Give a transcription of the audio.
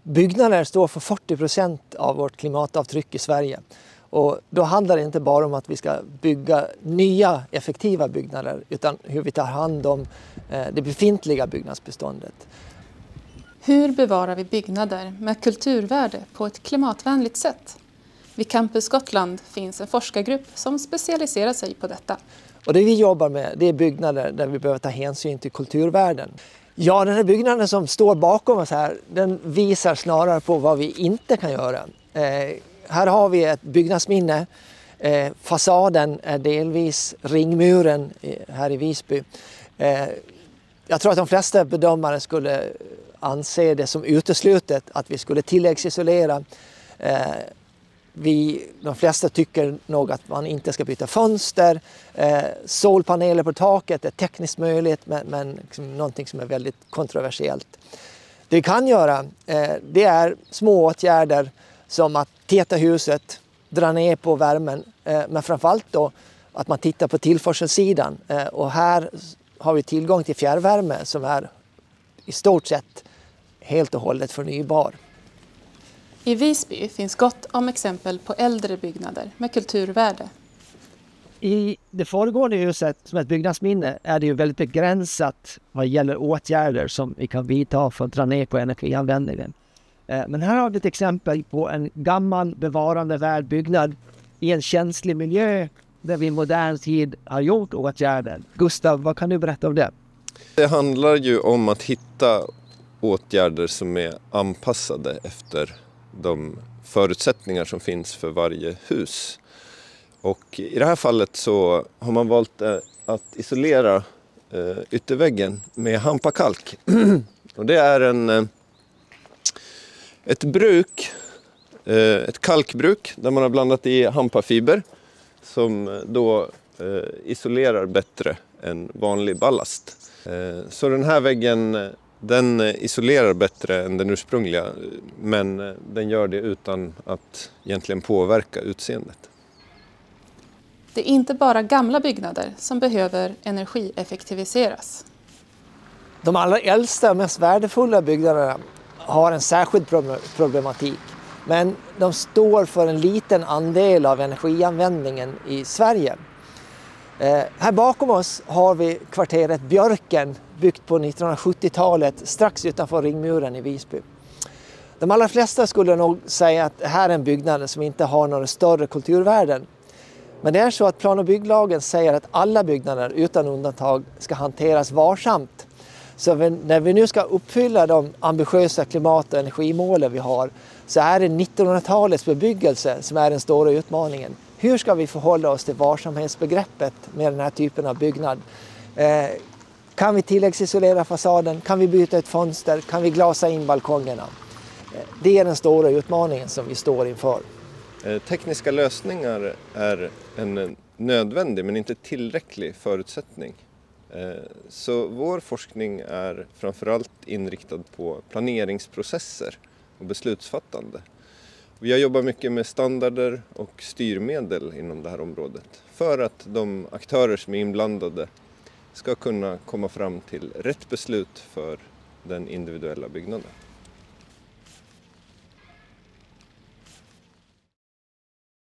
Byggnader står för 40% av vårt klimatavtryck i Sverige. Och då handlar det inte bara om att vi ska bygga nya effektiva byggnader utan hur vi tar hand om det befintliga byggnadsbeståndet. Hur bevarar vi byggnader med kulturvärde på ett klimatvänligt sätt? Vid Campus Gotland finns en forskargrupp som specialiserar sig på detta. Och det vi jobbar med det är byggnader där vi behöver ta hänsyn till kulturvärden. Ja, den här byggnaden som står bakom oss här, den visar snarare på vad vi inte kan göra. Här har vi ett byggnadsminne. Fasaden är delvis ringmuren här i Visby. Jag tror att de flesta bedömare skulle anse det som uteslutet att vi skulle tilläggsisolera. De flesta tycker nog att man inte ska byta fönster. Solpaneler på taket är tekniskt möjligt men liksom någonting som är väldigt kontroversiellt. Det vi kan göra det är små åtgärder som att täta huset, dra ner på värmen. Men framförallt då att man tittar på tillförselsidan. Och här har vi tillgång till fjärrvärme som är i stort sett helt och hållet förnybar. I Visby finns gott om exempel på äldre byggnader med kulturvärde. I det föregående huset som ett byggnadsminne är det ju väldigt begränsat vad gäller åtgärder som vi kan vidta för att dra ner på energianvändningen. Men här har vi ett exempel på en gammal bevarandevärd byggnad i en känslig miljö där vi i modern tid har gjort åtgärder. Gustav, vad kan du berätta om det? Det handlar ju om att hitta åtgärder som är anpassade efter de förutsättningar som finns för varje hus. Och i det här fallet så har man valt att isolera ytterväggen med hampakalk. Och det är ett kalkbruk där man har blandat i hampafiber som då isolerar bättre än vanlig ballast. Så den här väggen den isolerar bättre än den ursprungliga, men den gör det utan att egentligen påverka utseendet. Det är inte bara gamla byggnader som behöver energieffektiviseras. De allra äldsta och mest värdefulla byggnaderna har en särskild problematik. Men de står för en liten andel av energianvändningen i Sverige. Här bakom oss har vi kvarteret Björken, byggt på 1970-talet strax utanför ringmuren i Visby. De allra flesta skulle nog säga att det här är en byggnad som inte har några större kulturvärden. Men det är så att plan- och bygglagen säger att alla byggnader utan undantag ska hanteras varsamt. Så när vi nu ska uppfylla de ambitiösa klimat- och energimålen vi har så är det 1900-talets bebyggelse som är den stora utmaningen. Hur ska vi förhålla oss till varsamhetsbegreppet med den här typen av byggnad? Kan vi tilläggsisolera fasaden? Kan vi byta ett fönster? Kan vi glasa in balkongerna? Det är den stora utmaningen som vi står inför. Tekniska lösningar är en nödvändig men inte tillräcklig förutsättning. Så vår forskning är framförallt inriktad på planeringsprocesser och beslutsfattande. Vi har jobbat mycket med standarder och styrmedel inom det här området för att de aktörer som är inblandade ska kunna komma fram till rätt beslut för den individuella byggnaden.